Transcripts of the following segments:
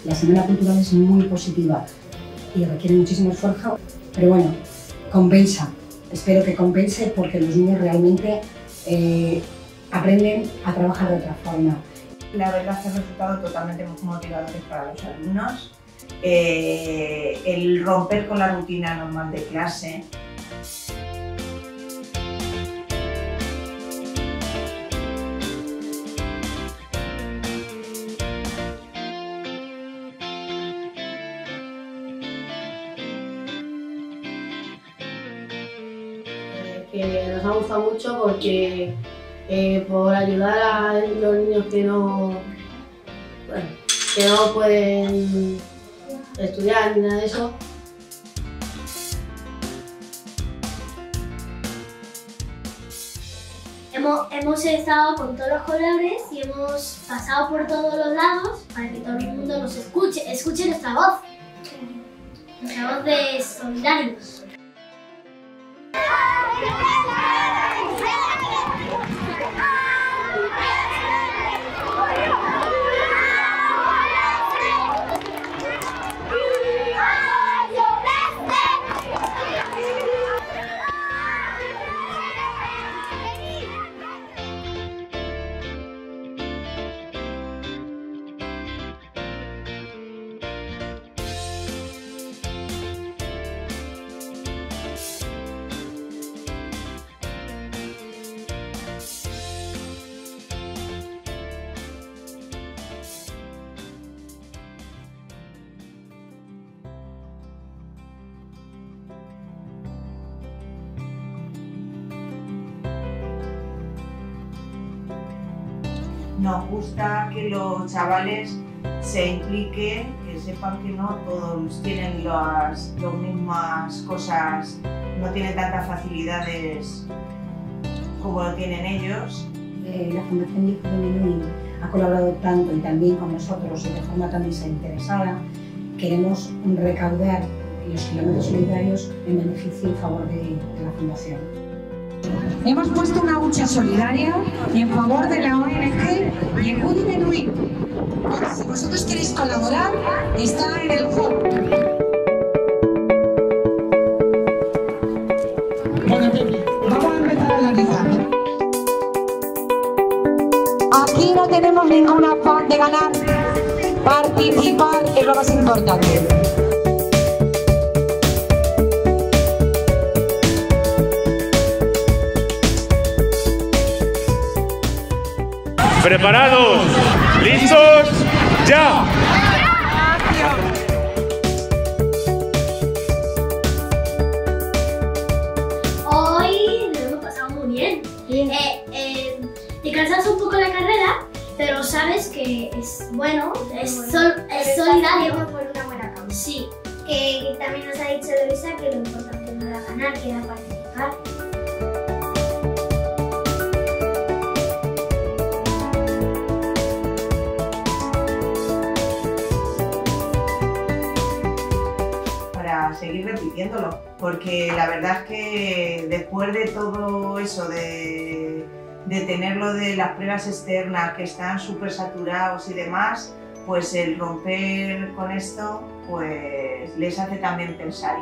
La Semana Cultural es muy positiva y requiere muchísimo esfuerzo, pero bueno, compensa. Espero que compense porque los niños realmente aprenden a trabajar de otra forma. La verdad que han resultado totalmente motivadores para los alumnos. El romper con la rutina normal de clase. Que nos ha gustado mucho porque por ayudar a los niños que no pueden estudiar ni nada de eso. Hemos estado con todos los colores y hemos pasado por todos los lados para que todo el mundo nos escuche nuestra voz de solidarios. Nos gusta que los chavales se impliquen, que sepan que no todos tienen las mismas cosas, no tienen tantas facilidades como lo tienen ellos. La Fundación Hijo de Menuhin ha colaborado tanto y también con nosotros y de forma tan desinteresada. Queremos recaudar los kilómetros solidarios en beneficio y favor de la Fundación. Hemos puesto una hucha solidaria en favor de la ONG Hijo de Menuhin. Si vosotros queréis colaborar, está en el hub. Bueno, vamos a empezar a analizar. Aquí no tenemos ningún afán de ganar. Participar es lo más importante. ¿Preparados? ¿Listos? ¡Ya! Hoy nos hemos pasado muy bien. Te cansas un poco la carrera, pero sabes que es bueno, es solidario. Por una buena causa. Sí. Que también nos ha dicho Luisa que lo importante no era ganar, que era participar. Seguir repitiéndolo, porque la verdad es que después de todo eso de tenerlo de las pruebas externas que están súper saturados y demás, pues el romper con esto pues les hace también pensar.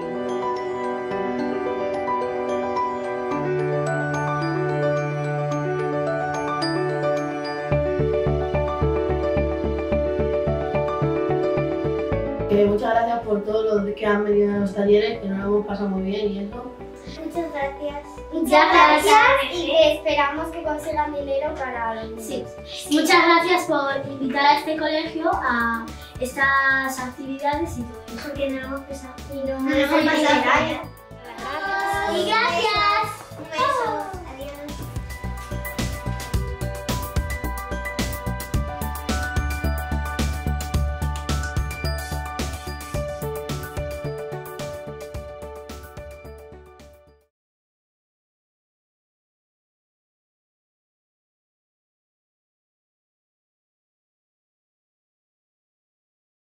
Muchas gracias por todos los que han venido a los talleres, que nos lo hemos pasado muy bien y eso. Muchas gracias. Muchas gracias. Y esperamos que consigan dinero para los niños. Sí. Muchas gracias por invitar a este colegio a estas actividades y todo eso. Porque no lo hemos pensado. Y no lo hemos pasado. Y gracias.